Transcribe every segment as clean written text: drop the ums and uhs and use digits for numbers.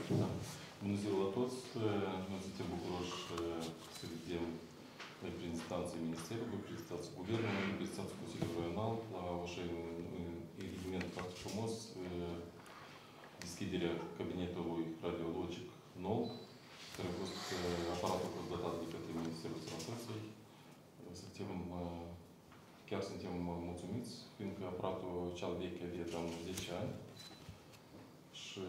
Da. Bună ziua la toți! Noi suntem bucuroși să vedem reprezentanții Ministerului, reprezentanții Guvernului, reprezentanții Consiliului Regional la așa un eveniment foarte frumos, deschiderea cabinetului radiologic nou, care a fost aparatul dotat de către Ministerul Sănătății. Chiar suntem mulțumiți, fiindcă aparatul cel vechi avea cam 10 ani și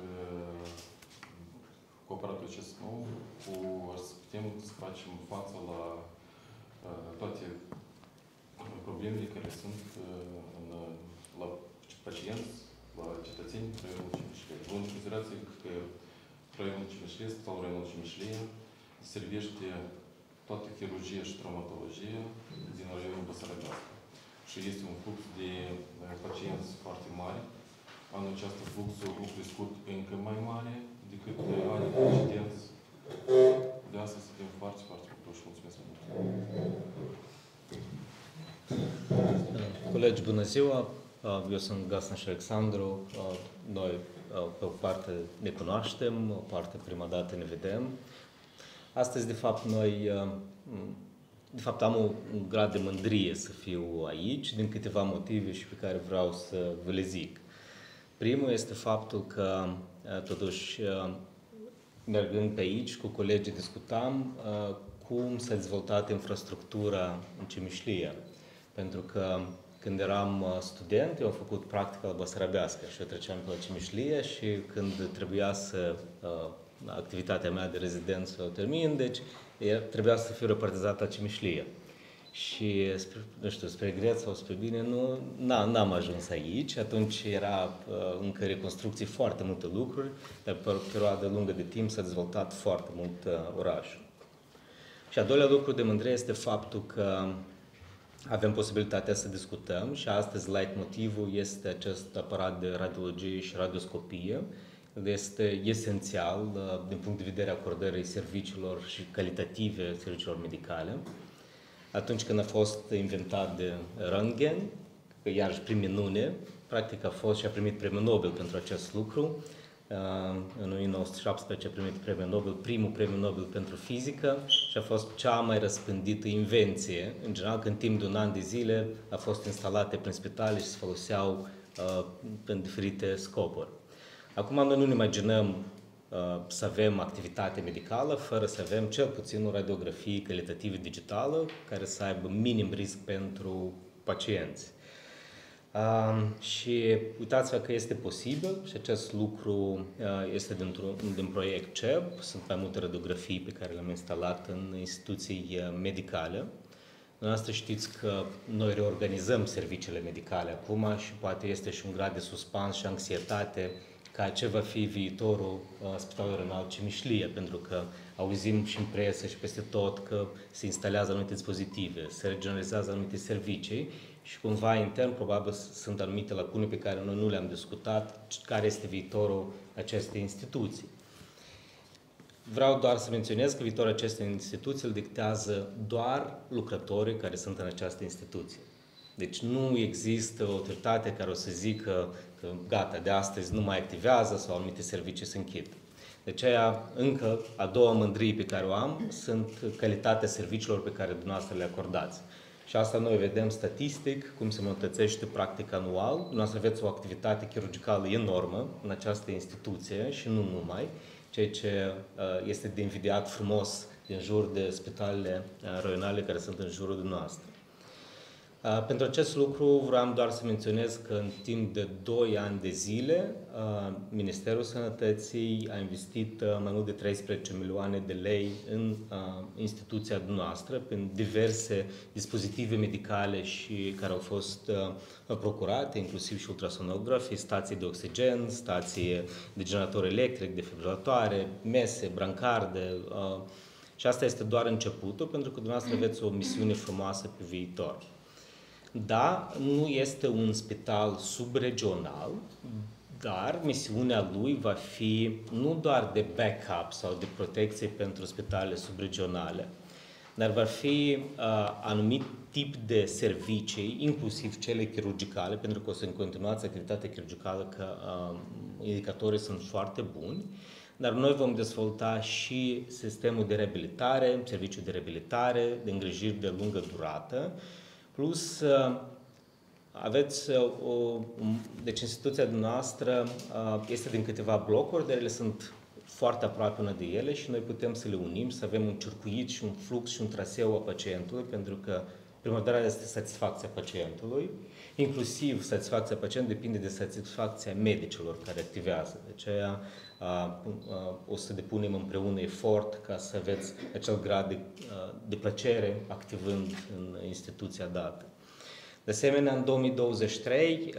cu aparatul acest nou să putem să facem față la toate problemele care sunt la pacienți, la cetățeni Raiul Cimișlea. Luând în considerație că Raiul Cimișlea, Spitalul Raiul Cimișlea, servește toată chirurgia și traumatologia din Raiul Băsarăbească. Și este un flux de pacienți foarte mare. Anul acesta fluxul a crescut încă mai mare decât anii precedenți. De asta suntem foarte, foarte bucuroși. Mulțumesc mult! Colegi, bună ziua! Eu sunt Gasnaș Alexandru. Noi pe o parte ne cunoaștem, o parte prima dată ne vedem. Astăzi, de fapt, am un grad de mândrie să fiu aici, din câteva motive și pe care vreau să vă le zic. Primul este faptul că, totuși, mergând pe aici, cu colegii discutam cum s-a dezvoltat infrastructura în Cimișlia. Pentru că când eram student, eu am făcut practică la Băsarăbească și eu treceam pe la Cimișlia și când trebuia să activitatea mea de rezidență o termin, deci trebuia să fiu repartizat la Cimișlia. Și, nu știu, spre regret sau spre bine, n-am ajuns aici. Atunci era încă reconstrucții foarte multe lucruri, dar pe o perioadă lungă de timp s-a dezvoltat foarte mult orașul. Și a doilea lucru de mândrie este faptul că avem posibilitatea să discutăm și astăzi leitmotivul este acest aparat de radiologie și radioscopie. Este esențial din punct de vedere acordării serviciilor și calitative serviciilor medicale. Atunci când a fost inventat de Röntgen, că iarăși prin minune, practic a fost și a primit premiul Nobel pentru acest lucru. În 1917 a primit premiul Nobel, primul premiu Nobel pentru fizică și a fost cea mai răspândită invenție. În general, în timp de un an de zile a fost instalate prin spitale și se foloseau în diferite scopuri. Acum noi nu ne imaginăm să avem activitate medicală fără să avem cel puțin o radiografie calitativă digitală care să aibă minim risc pentru pacienți. Și uitați-vă că este posibil și acest lucru este din proiect CEB. Sunt mai multe radiografii pe care le-am instalat în instituții medicale. Dumneavoastră știți că noi reorganizăm serviciile medicale acum și poate este și un grad de suspans și anxietate ca ce va fi viitorul Spitalului Regional Cimișlia, pentru că auzim și în presă și peste tot că se instalează anumite dispozitive, se regionalizează anumite servicii și cumva intern probabil sunt anumite lacune pe care noi nu le-am discutat, care este viitorul acestei instituții. Vreau doar să menționez că viitorul acestei instituții îl dictează doar lucrătorii care sunt în această instituție. Deci nu există o autoritate care o să zică că gata, de astăzi nu mai activează sau anumite servicii se închid. De aceea, încă a doua mândrie pe care o am sunt calitatea serviciilor pe care dumneavoastră le acordați. Și asta noi vedem statistic, cum se îmbunătățește practic anual. Dumneavoastră aveți o activitate chirurgicală enormă în această instituție și nu numai, ceea ce este de invidiat frumos din jur de spitalele regionale care sunt în jurul dumneavoastră. Pentru acest lucru vreau doar să menționez că în timp de 2 ani de zile Ministerul Sănătății a investit mai mult de 13 milioane de lei în instituția noastră prin diverse dispozitive medicale și care au fost procurate, inclusiv și ultrasonografii, stații de oxigen, stații de generator electric, defibrilatoare, mese, brancarde. Și asta este doar începutul, pentru că dumneavoastră aveți o misiune frumoasă pe viitor. Da, nu este un spital subregional, dar misiunea lui va fi nu doar de backup sau de protecție pentru spitalele subregionale, dar va fi anumit tip de servicii, inclusiv cele chirurgicale, pentru că o să continuați activitatea chirurgicală, că indicatorii sunt foarte buni, dar noi vom dezvolta și sistemul de reabilitare, serviciul de reabilitare, de îngrijiri de lungă durată, plus aveți deci instituția noastră este din câteva blocuri, dar ele sunt foarte aproape una de ele și noi putem să le unim, să avem un circuit și un flux și un traseu a pacientului, pentru că primordial este satisfacția pacientului, inclusiv satisfacția pacientului depinde de satisfacția medicilor care activează. De aceea o să depunem împreună efort ca să aveți acel grad de plăcere activând în instituția dată. De asemenea, în 2023,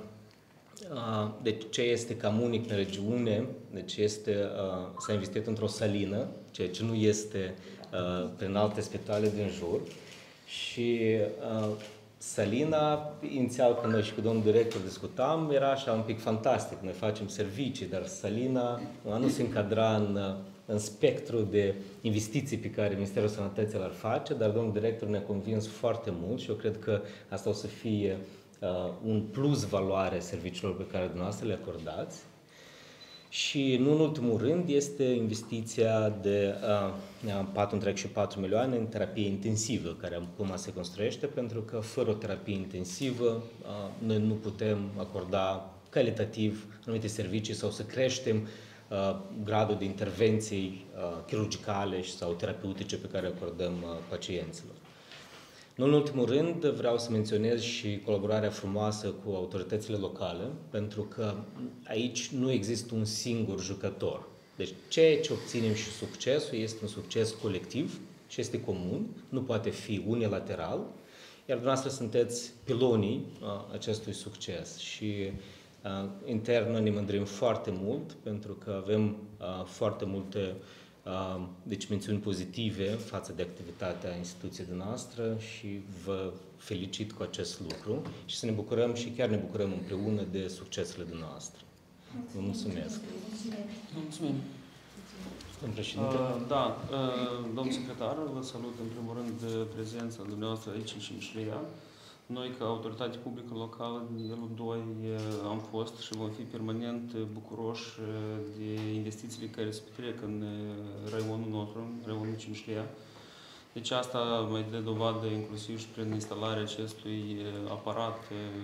deci ce este cam unic în regiune, deci s-a investit într-o salină, ceea ce nu este prin alte spitale din jur. Și salina, inițial când noi și cu domnul director discutam, era așa un pic fantastic, noi facem servicii, dar salina nu se încadra în spectru de investiții pe care Ministerul Sănătății l-ar face, dar domnul director ne-a convins foarte mult și eu cred că asta o să fie un plus valoare serviciilor pe care dumneavoastră le acordați. Și nu în ultimul rând este investiția de 4,4 milioane în terapie intensivă, care acum se construiește, pentru că fără o terapie intensivă noi nu putem acorda calitativ anumite servicii sau să creștem gradul de intervenții chirurgicale sau terapeutice pe care le acordăm pacienților. Nu în ultimul rând, vreau să menționez și colaborarea frumoasă cu autoritățile locale, pentru că aici nu există un singur jucător. Deci ceea ce obținem și succesul este un succes colectiv și este comun, nu poate fi unilateral, iar dumneavoastră sunteți pilonii acestui succes și intern noi ne mândrim foarte mult, pentru că avem foarte multe deci mențiuni pozitive față de activitatea instituției noastre și vă felicit cu acest lucru și să ne bucurăm și chiar ne bucurăm împreună de succesele dumneavoastră. Vă mulțumesc! Mulțumim! Domnul președinte? Domnul secretar, vă salut în primul rând prezența dumneavoastră aici în Cimișlia. Noi, ca autoritate publică locală din nivelul 2, am fost și vom fi permanent bucuroși de investițiile care se petrec în raionul nostru, în raionul Cimișlia. Deci asta mai dă dovadă inclusiv și prin instalarea acestui aparat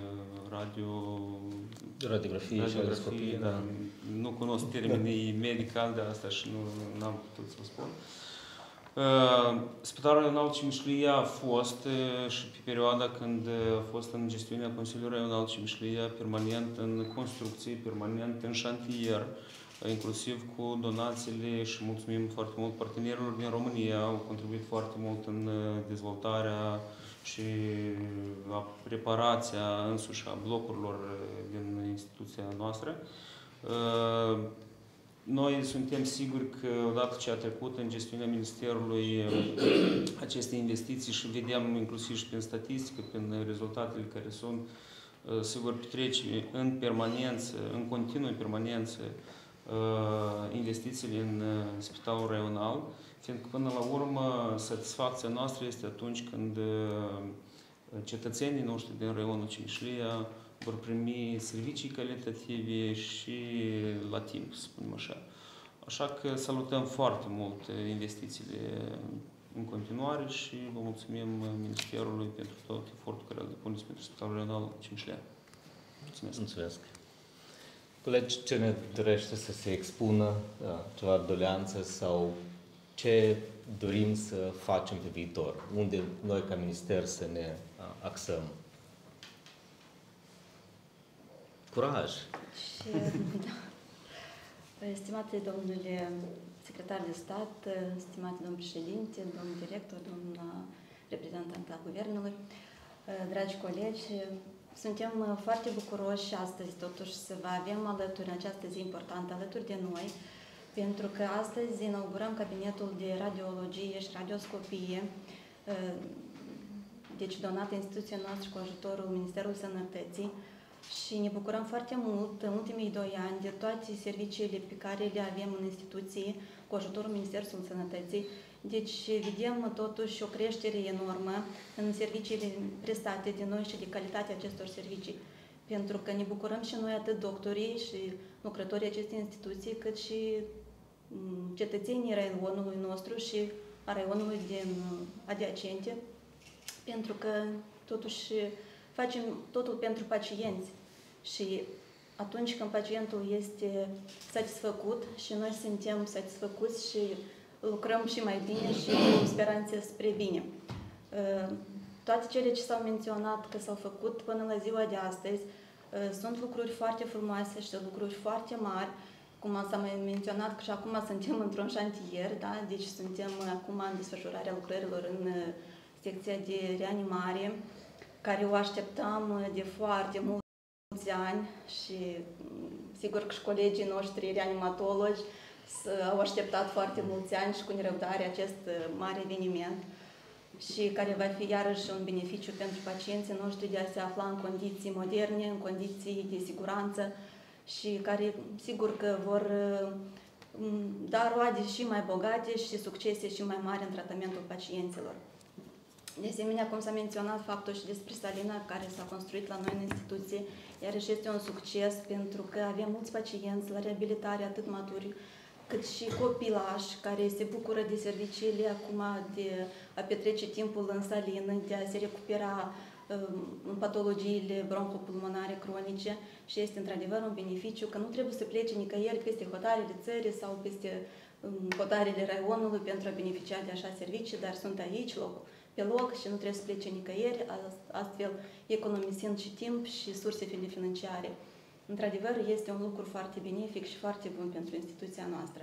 radiografie și endoscopie. Da. Nu cunosc termenii medicali de asta și nu am putut să spun. Spitalul Regional Cimișlia a fost și pe perioada când a fost în gestiunea Consiliului Regional Cimișlia permanent în construcție, permanent în șantier, inclusiv cu donațiile și mulțumim foarte mult partenerilor din România, au contribuit foarte mult în dezvoltarea și reparația însuși a blocurilor din instituția noastră. Noi suntem siguri că odată ce a trecut în gestiunea Ministerului aceste investiții și vedem inclusiv și prin statistică, prin rezultatele care sunt, sigur petrece în permanență, în continuă permanență investițiile în Spitalul Regional, fiindcă până la urmă satisfacția noastră este atunci când cetățenii noștri din raionul Cimișlia vor primi servicii calitative și la timp, să spunem așa. Așa că salutăm foarte mult investițiile în continuare și vă mulțumim Ministerului pentru tot efortul care îl depuneți pentru Spitalul Regional Cimișlia. Mulțumesc! Mulțumesc! Colegi, ce ne dorește să se expună, ceva doleanță sau ce dorim să facem pe viitor? Unde noi ca minister să ne axăm? Curaj! Și, stimate domnule secretar de stat, stimate domn președinte, domn director, domn reprezentant al Guvernului, dragi colegi, suntem foarte bucuroși astăzi totuși să vă avem alături în această zi importantă alături de noi, pentru că astăzi inaugurăm cabinetul de radiologie și radioscopie, deci donat instituția noastră cu ajutorul Ministerului Sănătății. Și ne bucurăm foarte mult în ultimii 2 ani de toate serviciile pe care le avem în instituție cu ajutorul Ministerului Sănătății. Deci vedem totuși o creștere enormă în serviciile prestate de noi și de calitatea acestor servicii. Pentru că ne bucurăm și noi atât doctorii și lucrătorii acestei instituții, cât și cetățenii raionului nostru și a raionului din adiacente, pentru că totuși facem totul pentru pacienți și atunci când pacientul este satisfăcut și noi suntem satisfăcuți și lucrăm și mai bine și cu speranțe spre bine. Toate cele ce s-au menționat că s-au făcut până la ziua de astăzi sunt lucruri foarte frumoase și lucruri foarte mari, cum s-a mai menționat că și acum suntem într-un șantier, da? Deci suntem acum în desfășurarea lucrărilor în secția de reanimare, care o așteptam de foarte mulți ani și sigur că și colegii noștri reanimatologi au așteptat foarte mulți ani și cu nerăbdare acest mare eveniment și care va fi iarăși un beneficiu pentru pacienții noștri de a se afla în condiții moderne, în condiții de siguranță și care sigur că vor da roade și mai bogate și succese și mai mari în tratamentul pacienților. De asemenea, cum s-a menționat faptul și despre salina care s-a construit la noi în instituție, iarăși este un succes pentru că avem mulți pacienți la reabilitare atât maturi cât și copilași care se bucură de serviciile acum de a petrece timpul în salină, de a se recupera în patologiile bronhopulmonare cronice și este într-adevăr un beneficiu că nu trebuie să plece nicăieri peste hotarele țării sau peste hotarele raionului pentru a beneficia de așa servicii, dar sunt aici pe loc și nu trebuie să plece nicăieri, astfel economisind și timp și surse financiare. Într-adevăr, este un lucru foarte benefic și foarte bun pentru instituția noastră.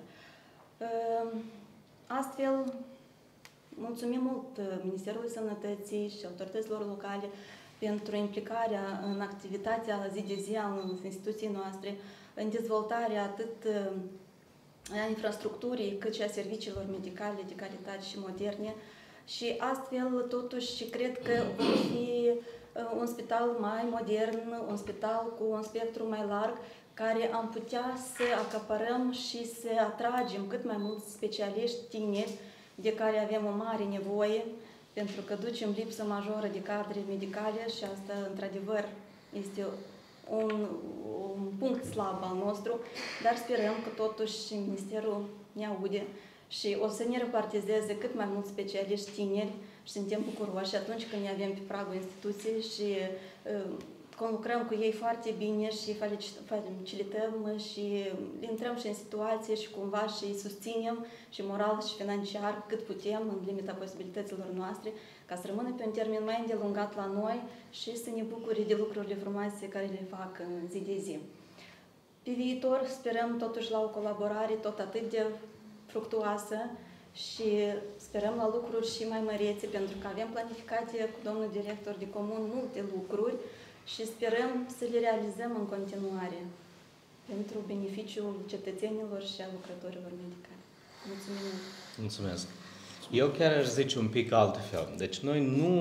Astfel, mulțumim mult Ministerului Sănătății și autorităților locale pentru implicarea în activitatea la zi de zi a instituției noastre, în dezvoltarea atât a infrastructurii, cât și a serviciilor medicale de calitate și moderne. Și astfel, totuși, cred că va fi un spital mai modern, un spital cu un spectru mai larg, care am putea să acaparăm și să atragem cât mai mulți specialiști tineri de care avem o mare nevoie, pentru că ducem lipsă majoră de cadre medicale și asta, într-adevăr, este un punct slab al nostru, dar sperăm că totuși Ministerul ne aude și o să ne repartizeze cât mai mulți specialiști tineri și suntem bucuroși atunci când ne avem pe pragul instituției și conlucrăm cu ei foarte bine și facilităm și intrăm și în situație și cumva și îi susținem și moral și financiar cât putem în limita posibilităților noastre ca să rămână pe un termen mai îndelungat la noi și să ne bucure de lucrurile frumoase care le fac în zi de zi. Pe viitor sperăm totuși la o colaborare tot atât de fructuoasă și sperăm la lucruri și mai mărețe, pentru că avem planificate cu domnul director de comun multe lucruri și sperăm să le realizăm în continuare pentru beneficiul cetățenilor și a lucrătorilor medicali. Mulțumim! Mulțumesc! Eu chiar aș zice un pic altfel. Deci noi nu,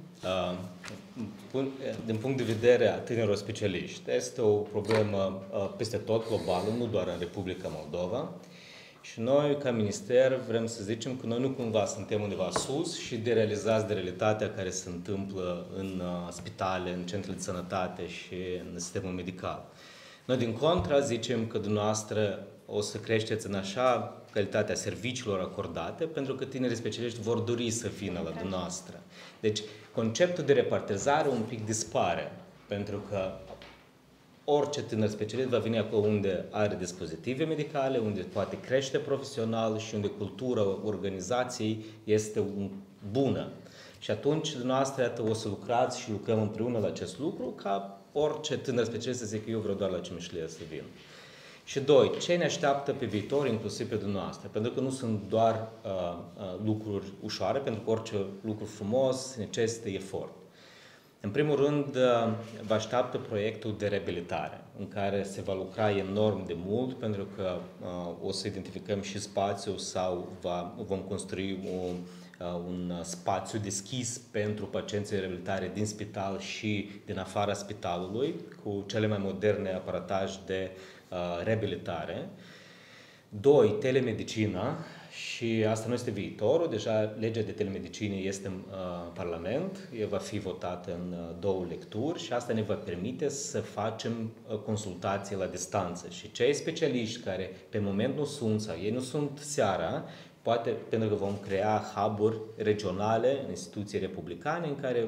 din punct de vedere a tinerilor specialiști, este o problemă peste tot globală, nu doar în Republica Moldova. Și noi, ca minister, vrem să zicem că noi nu cumva suntem undeva sus și derealizați de realitatea care se întâmplă în spitale, în centrele de sănătate și în sistemul medical. Noi, din contra, zicem că dumneavoastră o să creșteți în așa calitatea serviciilor acordate, pentru că tinerii specialiști vor dori să vină la dumneavoastră. Deci, conceptul de repartizare un pic dispare, pentru că orice tânăr specialist va veni acolo unde are dispozitive medicale, unde poate crește profesional și unde cultura organizației este bună. Și atunci, dumneavoastră, iată, o să lucrați și lucrăm împreună la acest lucru, ca orice tânăr specialist să zică eu vreau doar la Cimișlia să vin. Și doi, ce ne așteaptă pe viitor, inclusiv pe dumneavoastră? Pentru că nu sunt doar lucruri ușoare, pentru că orice lucru frumos necesită efort. În primul rând, vă așteaptă proiectul de reabilitare, în care se va lucra enorm de mult, pentru că o să identificăm și spațiu sau vom construi un spațiu deschis pentru pacienții de reabilitare din spital și din afara spitalului, cu cele mai moderne aparataj de reabilitare. 2. Telemedicina. Și asta nu este viitorul, deja legea de telemedicină este în Parlament, ea va fi votată în 2 lecturi și asta ne va permite să facem consultații la distanță. Și cei specialiști care pe moment nu sunt sau ei nu sunt seara, poate pentru că vom crea hub-uri regionale în instituții republicane în care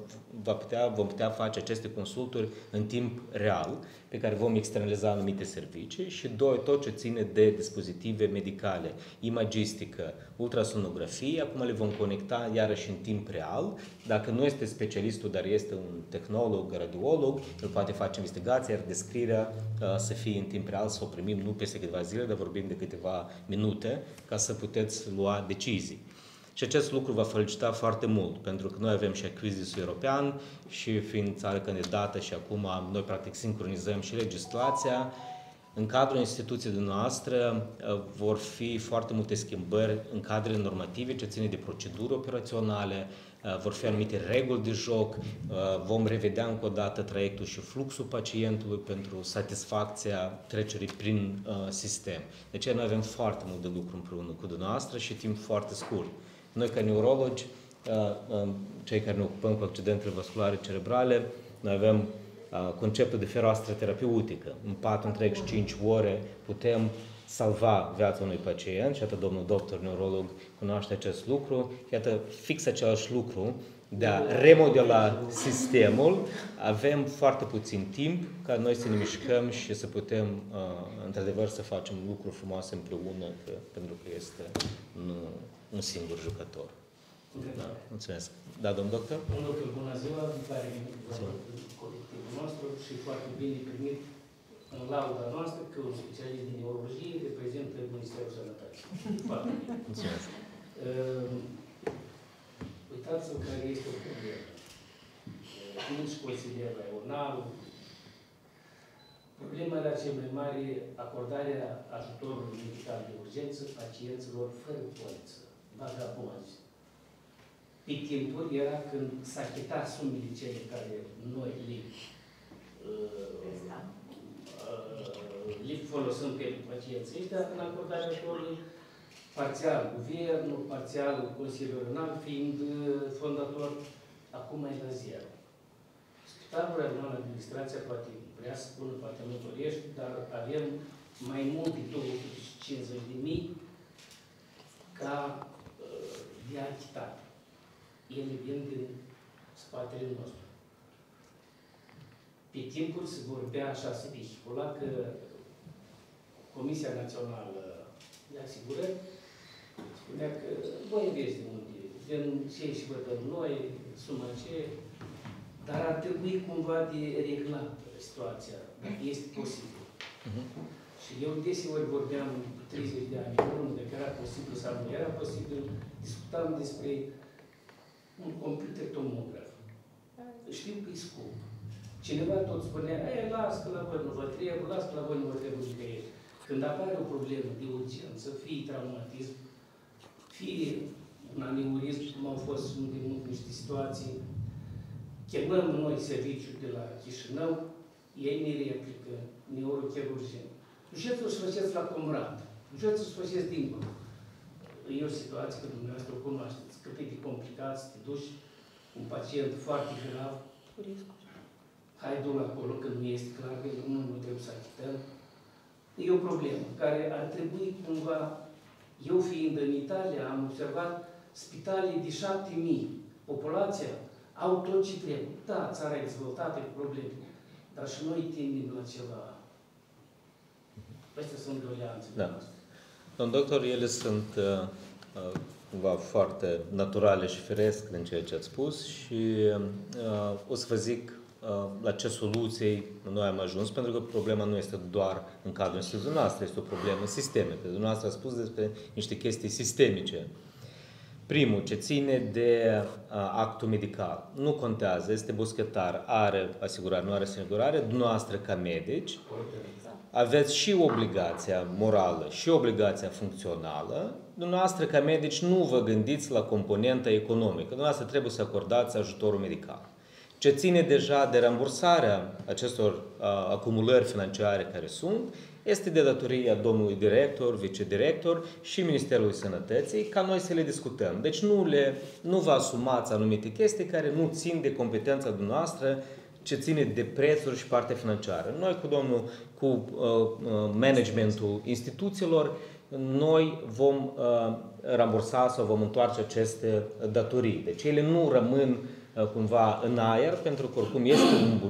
vom putea face aceste consulturi în timp real, pe care vom externaliza anumite servicii și 2. Tot ce ține de dispozitive medicale, imagistică, ultrasonografie, acum le vom conecta iarăși în timp real. Dacă nu este specialistul, dar este un tehnolog, radiolog, el poate face investigația, iar descrierea să fie în timp real, să o primim nu peste câteva zile, dar vorbim de câteva minute, ca să puteți lua decizii. Și acest lucru va felicita foarte mult, pentru că noi avem și achizițul european și fiind țară candidată și acum noi practic sincronizăm și legislația. În cadrul instituției noastre vor fi foarte multe schimbări în cadrele normative ce ține de proceduri operaționale, vor fi anumite reguli de joc, vom revedea încă o dată traiectul și fluxul pacientului pentru satisfacția trecerii prin sistem. De aceea noi avem foarte mult de lucru împreună cu dumneavoastră și timp foarte scurt. Noi, ca neurologi, cei care ne ocupăm cu accidentele vasculare cerebrale, noi avem conceptul de fereastră terapeutică. În 4 întregi 5 ore putem salva viața unui pacient și atât domnul doctor neurolog cunoaște acest lucru. Iată, fix același lucru de a remodela sistemul. Avem foarte puțin timp ca noi să ne mișcăm și să putem, într-adevăr, să facem lucruri frumoase împreună, pentru că este un singur jucător. Da, mulțumesc. Da, domnul doctor? Domnul doctor, bună ziua, îmi pare colectivul nostru și foarte bine primit în lauda noastră că un specialist din neurologie reprezintă Ministerul Sănătății. Foarte bine. Mulțumesc. Uitați-vă care este o problemă. Nici consilier la Ional. Problema era cea mai mare, acordarea ajutorului medical de urgență pacienților fără poliță. Baga bonzi. Pe timpuri era când s-a chitat sumele cele care noi le folosim pentru pacienții ăștia, în acordarea ajutorului parțial guvernul, parțial Consiliul Regional, fiind fondator, acum e la zero. Spitalul Regional, administrația poate vrea să spună, poate nu dorește, dar avem mai mult de 250.000 ca de achitat. Ele vin din spatele nostru. Pe timpuri se vorbea așa, se vehicula că Comisia Națională de Asigurări spunea că voi vezi de unde, din ce și vă dăm noi, suma ce, dar ar trebui cumva de reglat situația, dacă este posibil. Și eu deseori vorbeam 30 de ani în urmă, dacă era posibil sau nu era posibil, discutam despre un computer tomograf. Știu că e scump. Cineva tot spunea, las că la voi nu vă trebuie, las că la voi nu vă trebuie nicăieri. Când apare o problemă de urgență, fie traumatism, fie un aneurism, cum au fost de mult niște situații, chemăm noi serviciul de la Chișinău, ei ne replică neurochirurgien. Duceți-o să faceți la Comrat, duceți-o să faceți dincolo. E o situație că dumneavoastră o cunoașteți, cât e de complicat să te duci un pacient foarte grav, hai du-l acolo, că nu este clar, că nu trebuie să achităm. E o problemă care ar trebui cumva, eu fiind în Italia, am observat spitale de 7.000, populația au tot ce trebuie. Da, țara e dezvoltată cu probleme, dar și noi tindem la ceva. Astea sunt doleanțele noastre. Domnul doctor, ele sunt cumva foarte naturale și firesc din ceea ce ați spus și o să vă zic la ce soluții noi am ajuns, pentru că problema nu este doar în cadrul instituției noastre, este o problemă sistemică. Dumneavoastră a spus despre niște chestii sistemice. Primul, ce ține de actul medical. Nu contează, este buschetar, are asigurare, nu are asigurare, dumneavoastră ca medici, aveți și obligația morală și obligația funcțională. Dumneavoastră, ca medici, nu vă gândiți la componenta economică. Dumneavoastră trebuie să acordați ajutorul medical. Ce ține deja de rambursarea acestor acumulări financiare care sunt, este de datoria domnului director, vicedirector și Ministerului Sănătății ca noi să le discutăm. Deci nu vă asumați anumite chestii care nu țin de competența dumneavoastră, ce ține de prețuri și partea financiară. Noi cu managementul instituțiilor, noi vom rambursa sau vom întoarce aceste datorii. Deci ele nu rămân cumva în aer, pentru că oricum este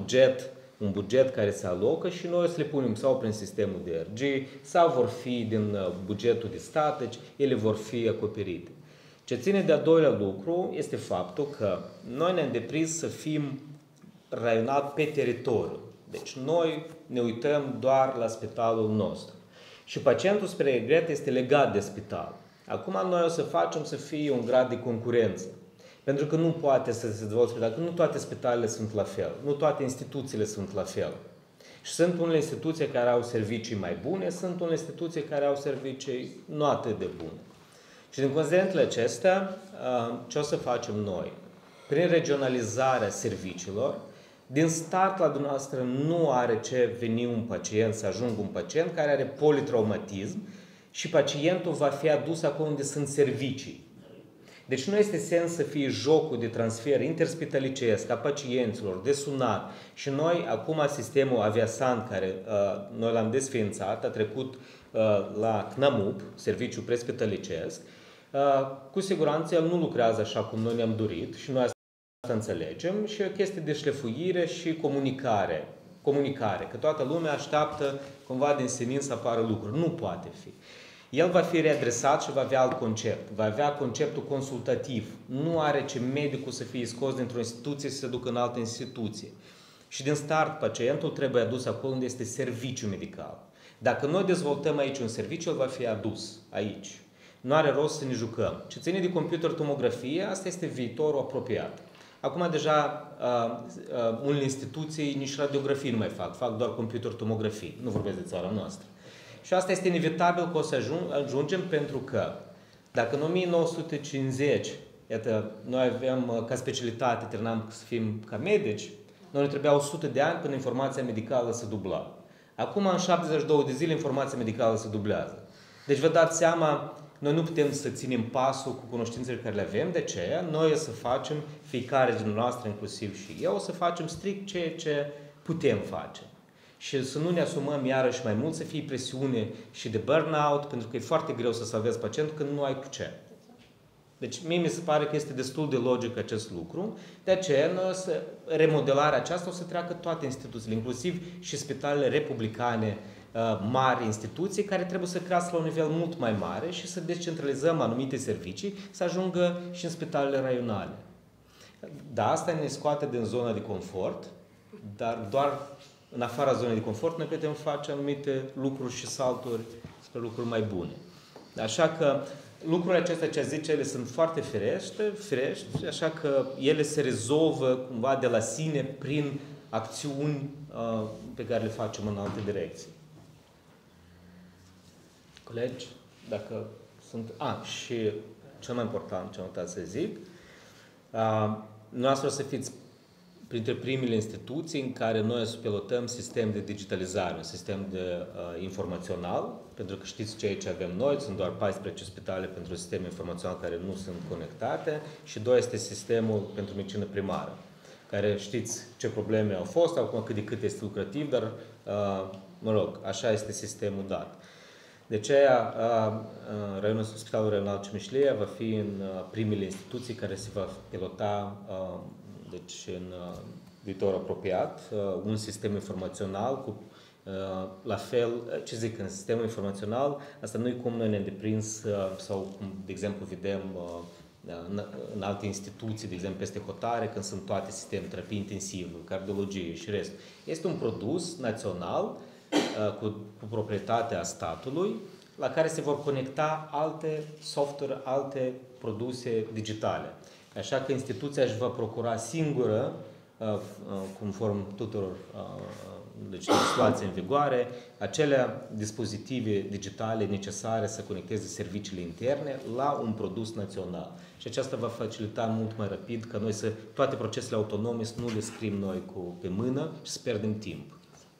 un buget care se alocă și noi o să le punem sau prin sistemul de DRG sau vor fi din bugetul de stat, deci ele vor fi acoperite. Ce ține de-a doilea lucru este faptul că noi ne-am deprins să fim raionat pe teritoriu. Deci noi ne uităm doar la spitalul nostru. Și pacientul, spre regret, este legat de spital. Acum noi o să facem să fie un grad de concurență. Pentru că nu poate să se dezvolte spital, că nu toate spitalele sunt la fel, nu toate instituțiile sunt la fel. Și sunt unele instituții care au servicii mai bune, sunt unele instituții care au servicii nu atât de bune. Și din considerentele acestea, ce o să facem noi? Prin regionalizarea serviciilor, din start la dumneavoastră nu are ce veni un pacient, să ajungă un pacient care are politraumatism și pacientul va fi adus acolo unde sunt servicii. Deci nu este sens să fie jocul de transfer interspitalicesc a pacienților, de sunat. Și noi, acum, sistemul Aviasan, care noi l-am desființat, a trecut la CNAMUP, Serviciul Prespitalicesc, cu siguranță el nu lucrează așa cum noi ne-am dorit și noi asta înțelegem și e o chestie de șlefuire și comunicare, că toată lumea așteaptă cumva din senin să apară lucruri. Nu poate fi. El va fi readresat și va avea alt concept. Va avea conceptul consultativ. Nu are ce medicul să fie scos dintr-o instituție și să se ducă în altă instituție. Și din start, pacientul trebuie adus acolo unde este serviciu medical. Dacă noi dezvoltăm aici un serviciu, el va fi adus aici. Nu are rost să ne jucăm. Ce ține de computer tomografie, asta este viitorul apropiat. Acum deja unele instituții nici radiografii nu mai fac doar computer tomografii. Nu vorbesc de țara noastră. Și asta este inevitabil că o să ajungem, pentru că dacă în 1950, iată, noi aveam ca specialitate, terminam să fim ca medici, noi ne trebuia 100 de ani până informația medicală se dubla. Acum, în 72 de zile, informația medicală se dublează. Deci vă dați seama, noi nu putem să ținem pasul cu cunoștințele care le avem, de aceea noi o să facem, fiecare din noastră, inclusiv și eu, o să facem strict ceea ce putem face. Și să nu ne asumăm iarăși mai mult, să fie presiune și de burnout, pentru că e foarte greu să salvezi pacientul când nu ai cu ce. Deci mie mi se pare că este destul de logic acest lucru. De aceea, remodelarea aceasta o să treacă toate instituțiile, inclusiv și spitalele republicane, mari instituții, care trebuie să crească la un nivel mult mai mare și să descentralizăm anumite servicii, să ajungă și în spitalele raionale. Da, asta ne scoate din zona de confort, dar doar în afara zonei de confort noi putem face anumite lucruri și salturi spre lucruri mai bune. Așa că lucrurile acestea, ce zice, ele sunt foarte firești, așa că ele se rezolvă cumva de la sine prin acțiuni pe care le facem în alte direcții. Colegi, dacă sunt... și cel mai important ce am uitat să zic, noastră o să fiți printre primele instituții în care noi o să pilotăm sistem de digitalizare, un sistem de informațional, pentru că știți ce aici avem noi, sunt doar 14 spitale pentru sistem informațional care nu sunt conectate și 2 este sistemul pentru medicină primară, care știți ce probleme au fost, acum cât de cât este lucrativ, dar, așa este sistemul dat. De aceea, Spitalul Raional Cimișlia va fi în primele instituții care se va pilota deci în viitor apropiat, un sistem informațional cu, la fel, ce zic, în sistemul informațional, asta nu e cum noi ne-am deprins sau cum, de exemplu, vedem în alte instituții, de exemplu, peste hotare, când sunt toate sisteme, terapie intensivă, cardiologie și rest. Este un produs național cu proprietatea statului, la care se vor conecta alte software, alte produse digitale. Așa că instituția își va procura singură, conform tuturor legislației în vigoare, acele dispozitive digitale necesare să conecteze serviciile interne la un produs național. Și aceasta va facilita mult mai rapid ca noi toate procesele autonome să nu le scriem noi pe mână și să pierdem timp.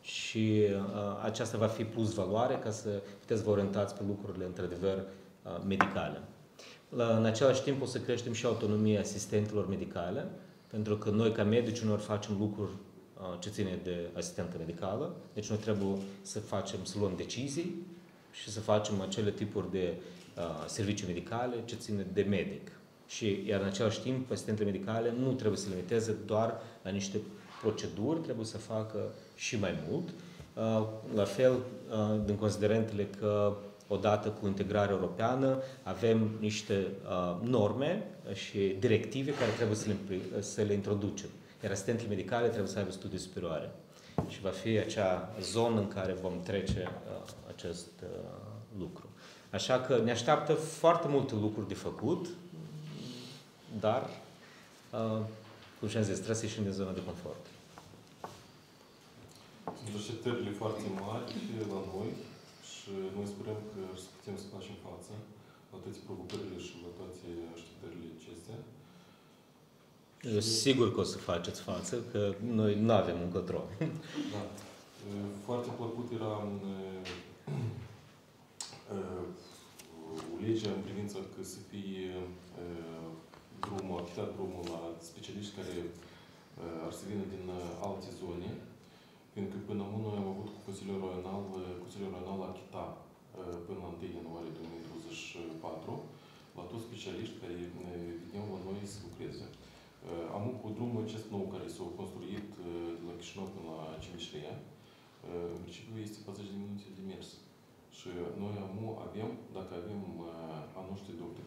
și aceasta va fi plus valoare ca să puteți vă orientați pe lucrurile într-adevăr medicale. În același timp o să creștem și autonomia asistentelor medicale, pentru că noi ca medici uneori facem lucruri ce ține de asistentă medicală, deci noi trebuie să luăm decizii și să facem acele tipuri de servicii medicale ce ține de medic. Iar în același timp, asistentele medicale nu trebuie să limiteze doar la niște proceduri, trebuie să facă și mai mult. La fel, din considerentele că odată cu integrarea europeană avem niște norme și directive care trebuie să le introducem. Iar asistentele medicale trebuie să aibă studii superioare. Și va fi acea zonă în care vom trece acest lucru. Așa că ne așteaptă foarte multe lucruri de făcut, dar, cum și-am zis, trebuie să ieșim din zona de confort. Sunt așteptările foarte mari la noi și noi sperăm că să putem să facem față la toate provocările și la toate așteptările acestea. Sigur că o să faceți față, că noi nu avem un control. Da. Foarte plăcut era o lege în privința că să fie achitat drumul la specialiști care ar să vină din alte zone, pentru că până acum noi am avut cu Consiliul Regional achita până la 1 ianuarie 2024 la toți specialiști care veneau la noi să lucreze. Am cu drumul acest nou care s-a construit de la Chișinău până la Cimișlea, în principiu este 40 de minute de mers. Și noi avem, dacă avem a noștri doctori,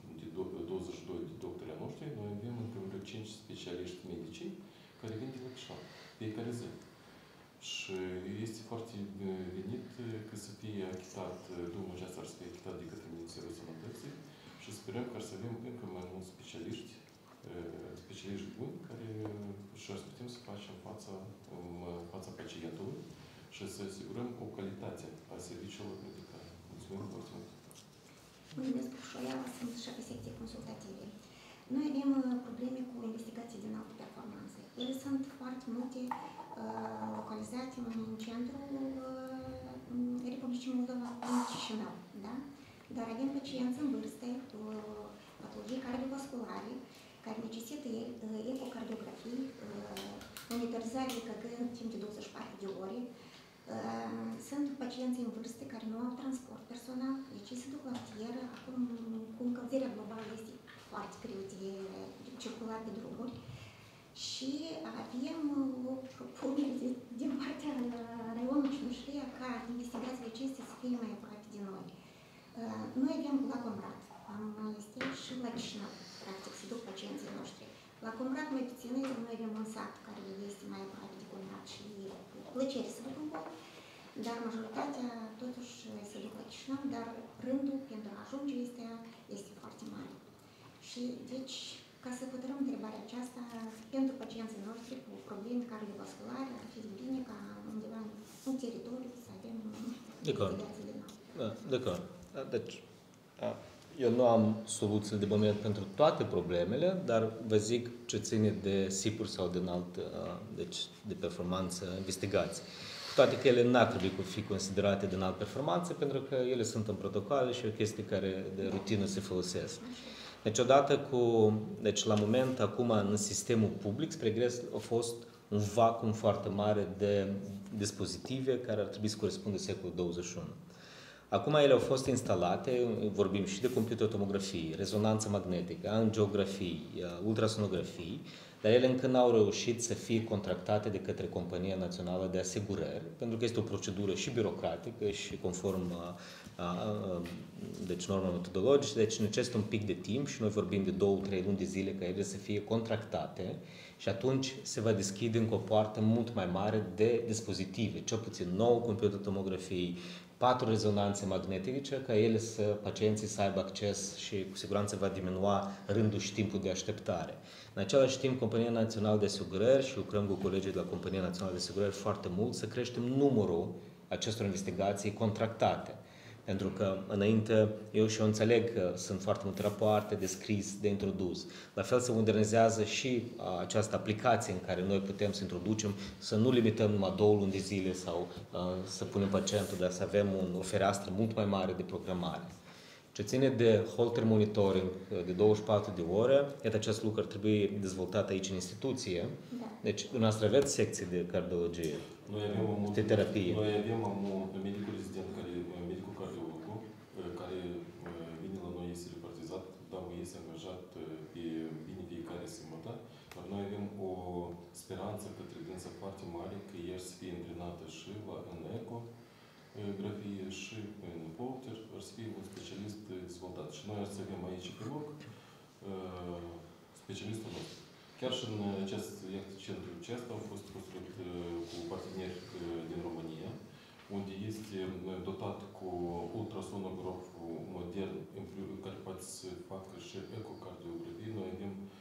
22 de doctori a noștri, noi avem încă vreo 5 specialiști medici care vin de la Chișinău, fiecare zi. Și este foarte venit că să fie achitat, drumul acesta ar să fie achitat de către Ministerul Sănătății și sperăm că ar să avem încă mai mulți specialiști buni care și ar să putem să facem fața pacientului și să asigurăm o calitate a serviciilor medicale. Mulțumim foarte mult! Mă numesc Pușoiala, sunt șefă secției consultative. Noi avem probleme cu investigații din altă performanță. Ele sunt foarte multe localizate în centrul Republicii Moldova, în Chișinău, da? Dar avem pacienți în vârstă cu patologii cardiovasculare care necesită ecocardiografii, monitorizare EKG în timp de 24 de ore. Sunt pacienți în vârstă care nu au transport personal, deci ei se duc la fieră, acum cu încălzirea globală este foarte greu de circulat pe drumuri. Și avem o propunere din partea raionului Cimișlea ca investigațiile acestea să fie mai aproape de noi. Noi avem la Comrat, este și la Chișinău, practic, se duc pacienții noștri. La Comrat mai puțin, noi avem un sat care este mai aproape de Comrat și plăcere să duc în bol, dar majoritatea totuși se duc la Chișinău, dar rândul pentru a ajunge este foarte mare. Și deci, ca să hotărâm întrebarea aceasta, pentru pacienții noștri cu probleme cardiovasculare, ar fi bine ca undeva în teritoriu să avem investigații din nou. De acord. Deci, eu nu am soluții de moment pentru toate problemele, dar vă zic ce ține de SIP-uri sau de deci de performanță, investigații. Toate că ele n-ar trebui fi considerate de înaltă performanță, pentru că ele sunt în protocoale și o chestie care de rutină se folosesc. Deci deci la moment, acum, în sistemul public, spre gres, a fost un vacuum foarte mare de dispozitive care ar trebui să corespundă secolul 21. Acum ele au fost instalate, vorbim și de computertomografie, rezonanță magnetică, angiografii, ultrasonografii, dar ele încă n-au reușit să fie contractate de către Compania Națională de Asigurări, pentru că este o procedură și birocratică și conform deci norme metodologice, deci necesită un pic de timp și noi vorbim de 2-3 luni de zile ca ele să fie contractate și atunci se va deschide încă o poartă mult mai mare de dispozitive, cel puțin 9 computertomografii, 4 rezonanțe magnetice, ca ele pacienții să aibă acces și cu siguranță va diminua rândul și timpul de așteptare. În același timp, Compania Națională de Asigurări și lucrăm cu colegii de la Compania Națională de Asigurări foarte mult să creștem numărul acestor investigații contractate. Pentru că înainte, eu înțeleg că sunt foarte multe rapoarte de scris, de introdus. La fel se modernizează și această aplicație în care noi putem să introducem, să nu limităm numai 2 luni de zile sau să punem pacientul, dar să avem o fereastră mult mai mare de programare. Ce ține de Holter monitoring de 24 de ore, iată acest lucru ar trebui dezvoltat aici în instituție. Da. Deci, dumneavoastră aveți secție de cardiologie, de terapie. Noi avem un medicul rezident, medicul cardiolog, care vine la noi, este repartizat, dar este angajat pe bine fiecare sâmbătă, dar noi avem o speranță către dânsa foarte mare că el să fie antrenată și în ecografie și în Holter, ar să fie un specialist dezvoltat. Și noi ar să avem aici pe loc specialistul nostru. Chiar și în acest centru acesta a fost construit cu parteneri din România, unde este dotat cu ultrasonograf modern, care poate să facă și ecocardiografie. Noi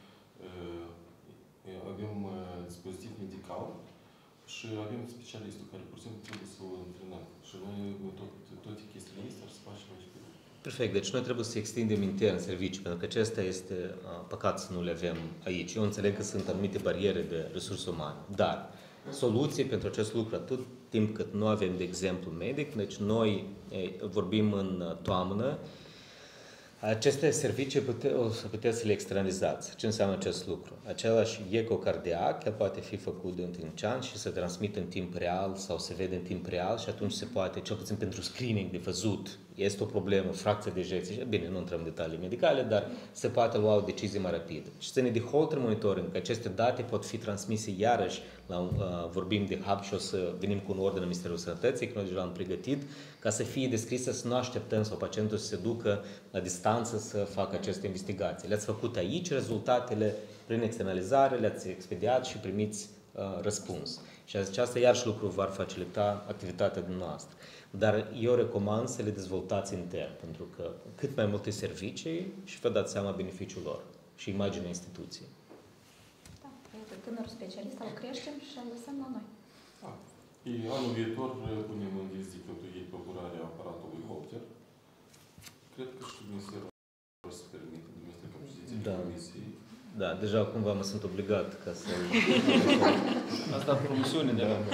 avem dispozitiv medical și avem specialistul care, pur și simplu, trebuie să o antrenăm. Și noi toate chestiile astea să facem aici. Perfect. Deci noi trebuie să extindem intern servicii, pentru că acesta este păcat să nu le avem aici. Eu înțeleg că sunt anumite bariere de resurse umane, dar soluții pentru acest lucru, atât timp cât nu avem, de exemplu, medic, deci noi vorbim în toamnă, aceste servicii o să puteți să le externalizați. Ce înseamnă acest lucru? Același ecocardiac, el poate fi făcut de un clinician și se transmite în timp real sau se vede în timp real și atunci se poate, cel puțin pentru screening de văzut, este o problemă, fracție de ejecție, bine, nu intrăm în detalii medicale, dar se poate lua o decizie mai rapidă. Și ține de Holter monitoring, că aceste date pot fi transmise iarăși, vorbim de hub și o să venim cu un ordine în Ministerul Sănătății, că noi deja am pregătit, ca să fie descrisă, să nu așteptăm sau pacientul să se ducă la distanță să facă aceste investigații. Le-ați făcut aici, rezultatele prin externalizare, le-ați expediat și primiți răspuns. Și aceasta iarăși lucru va facilita activitatea dumneavoastră. Dar eu recomand să le dezvoltați intern, pentru că cât mai multe servicii și vă dați seama beneficiul lor și imaginea instituției. Da, tânărul specialist îl creștem și îl lăsăm la noi. Da. Anul viitor punem în vizită cheltuieli procurarea aparatului Holter. Cred că și Ministerul o să permite, Ministerul Capacității Comisiei. Da, deja cumva mă sunt obligat ca să... Asta promisiune de la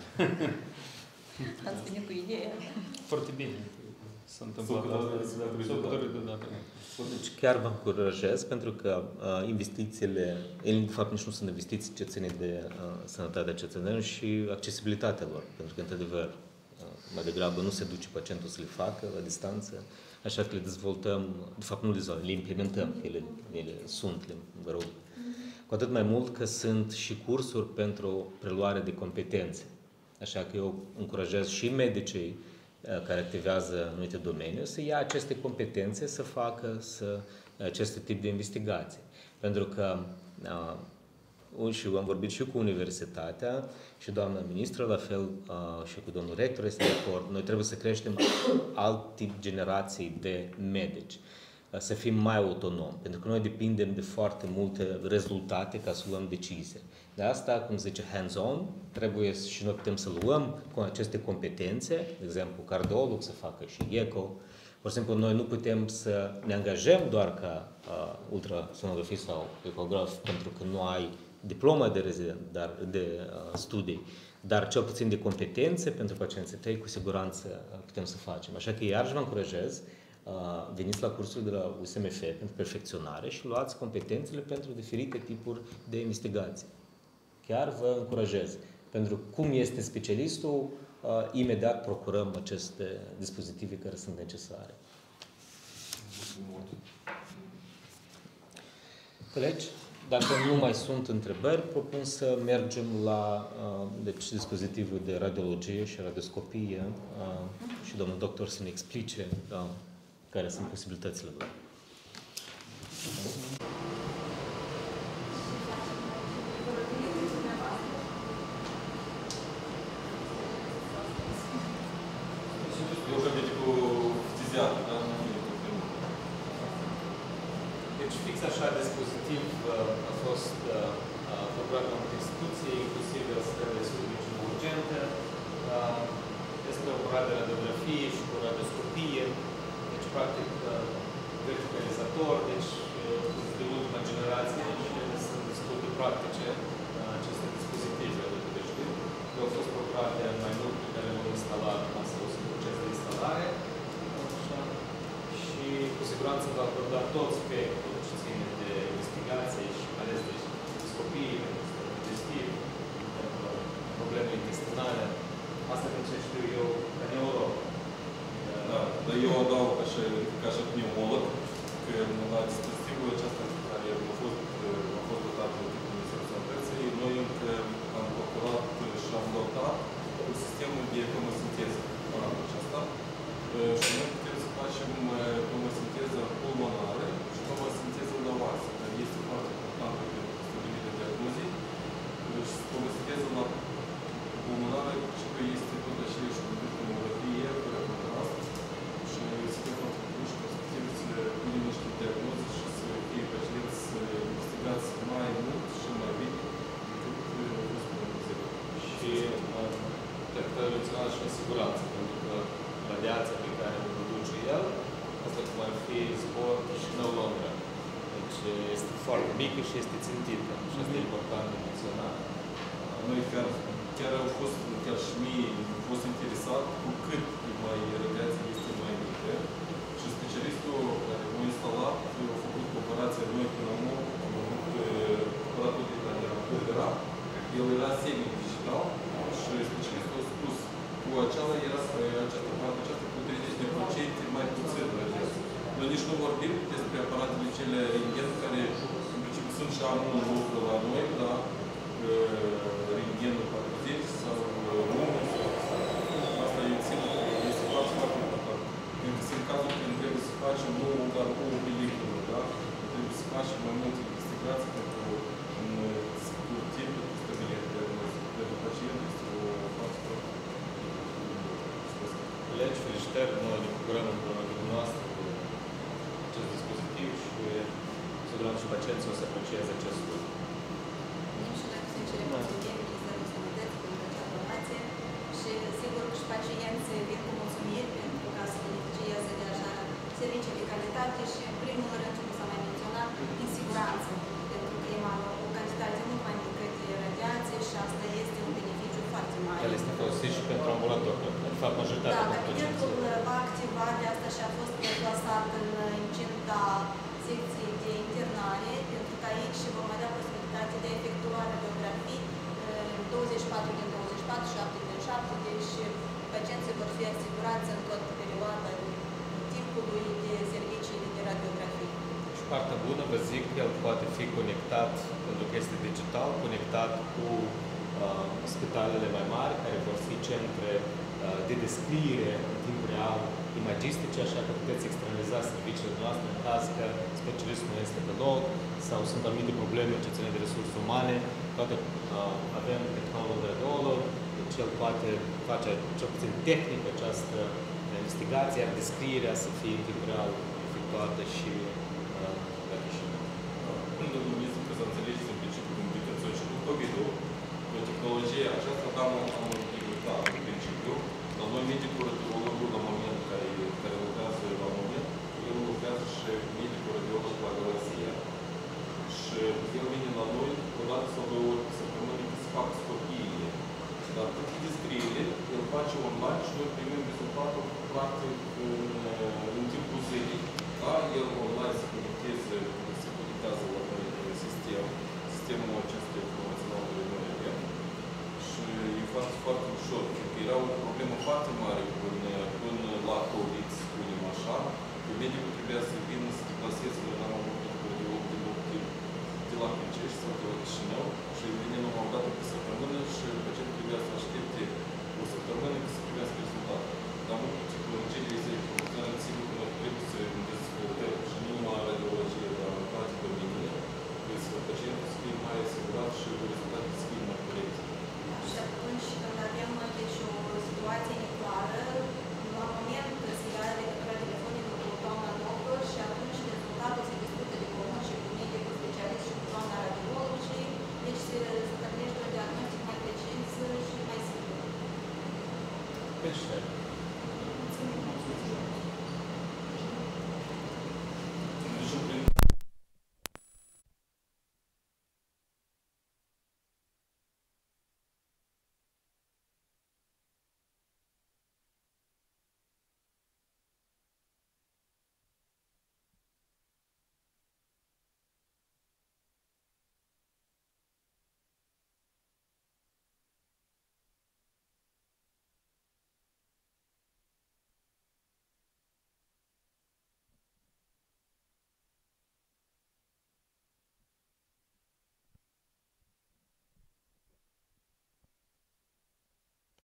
Ați venit cu ideea. Foarte bine. S-a întâmplat asta. Deci chiar vă încurajez, pentru că investițiile, ele de fapt nici nu sunt investiții ce ține de sănătatea cetățenilor și accesibilitatea lor, pentru că într-adevăr mai degrabă nu se duce pacientul să le facă la distanță, așa că le dezvoltăm, de fapt nu le implementăm, ele sunt, vă rog. Cu atât mai mult că sunt și cursuri pentru preluare de competențe. Așa că eu încurajez și medicii care activează în anumite domenii să ia aceste competențe, să facă aceste tip de investigații. Pentru că și am vorbit și cu universitatea și doamna ministră, la fel și cu domnul rector este de acord. Noi trebuie să creștem alt tip generații de medici, să fim mai autonomi, pentru că noi depindem de foarte multe rezultate ca să luăm decizii. De asta, cum zice, hands-on, trebuie și noi putem să luăm cu aceste competențe, de exemplu, cardiolog să facă și eco. Pur și simplu, noi nu putem să ne angajăm doar ca ultrasonografist sau ecograf pentru că nu ai diploma de studii, dar cel puțin de competențe pentru pacienții tăi, cu siguranță putem să facem. Așa că iarăși vă încurajez, veniți la cursul de la USMF pentru perfecționare și luați competențele pentru diferite tipuri de investigații. Chiar vă încurajez. Pentru cum este specialistul, imediat procurăm aceste dispozitive care sunt necesare. Colegi, dacă nu mai sunt întrebări, propun să mergem la dispozitivul de radiologie și radioscopie și domnul doctor să ne explice care sunt posibilitățile lor. Eu ca medicul fiziat, da? Deci fix așa dispozitiv a fost procurat la multe instituții, inclusiv stările serviciilor urgente. despre o radiografie și cu radioscopie, deci practic verticalizator, deci de ultima generație și sunt destul de practice aceste dispozitive. Deci au fost procurate mai mult pe care le-au instalat, asta o proces de instalare, așa, și cu siguranță va aborda tot spectrul ce ține de investigație și mai ales de scopii, digestiv, probleme intestinale. Asta din ce știu eu, ca neurolog. Da, dar eu adaug ca și pneumolog, că la dispozitivul acesta care a fost dotat de Ministerul Sănătății, noi încă am calculat și am dotat cu sistemul de tomosinteză anul acesta. Și noi putem să facem tomosinteză pulmonară și tomosinteză la oasă, care este foarte importantă pentru stabilirea diagnozei. Deci tomosinteză la pulmonară și că este tot aceeași cu tomografie, fără contrast. Și se contribuie și respectiv să punem niște diagnoze și să fie pacienți investigați mai mult și mai bine decât răspunsul. Și cred că menționat și în siguranță, pentru că radiația pe care o produce el, asta cum ar fi sport și no longer. Deci este foarte mică și este țintită. Și asta e important de menționat. Noi chiar au fost, chiar și mie, au fost interesat cu cât mai radiația este mai mică. Și specialistul care a instalat, a făcut comparația noi până acum, am avut aparatul de radiografie, el era semi-digital și specialistul a spus cu aceasta cu 30% mai puțin radiație. Noi nici nu vorbim despre aparatele cele rentgen, care în principiu sunt și am un lucru la noi, dar rentgenul 40 sau român sau asta eu țin, este foarte, foarte important. Pentru că sunt cazuri când trebuie să facem nu doar o película, da? Trebuie să facem mai multe investigații pentru un scurt timp pentru stabilirea diagnozei. Pentru pacient este o foarte, foarte Colegi, felicitări, noi ne bucurăm împreună cu dumneavoastră cu acest dispozitiv și cu siguranță și pacienții o să aprecieze acest lucru. Și noi sincer mulțumim Ministerul Sănătății pentru această formație și sigur că și pacienții vin cu mulțumiri pentru ca să beneficieze de așa servicii de calitate și în primul rând, cum s-a mai menționat, în siguranță, pentru că e o cantitate mult mai mică de radiație și asta este un beneficiu foarte mare. El este folosit și pentru ambulator, de fapt majoritatea cabinetul va activa de asta și a fost deplasat în incinta secției de internare, pentru că aici vom avea posibilitatea de a efectua radiografii 24 din 24, 7 din 7, deci pacienții vor fi asigurați în toată perioada timpului de servicii de radiografie. Și partea bună, vă zic, el poate fi conectat, pentru că este digital, conectat cu spitalele mai mari, care vor fi centre de descriere în timp real imagistice, așa că puteți externaliza serviciile noastre în caz că specialistul nu este pe loc sau sunt anumite probleme ce ține de resurse umane. Toate avem tehnolog radiolog, deci el poate face cel puțin tehnic această investigație, iar descrierea să fie în timp real efectuată și Domnul ministru, că să înțelegeți în principiu, cum când s-a început COVID-ul, tehnologia aceasta am implementat în principiu, dar noi medicul radiologul la moment care lucrează la moment, el lucrează și medicul radiolog la Galaxia. Și el vine la noi o dată sau două ori pe săptămână să facă scopiile. Dar toate descrierile el face online și noi primim rezultatul practic în timpul zilei. Da? El online se conectează la noi sistemul acesta informațional de noi avem. Și e foarte, foarte ușor, pentru că era o problemă foarte mare până la COVID, spunem așa, că medicul trebuia să vină să deplaseze, noi n-am avut radiolog de la Călcești sau de la Chișinău și vine numai o dată pe săptămână și pacientul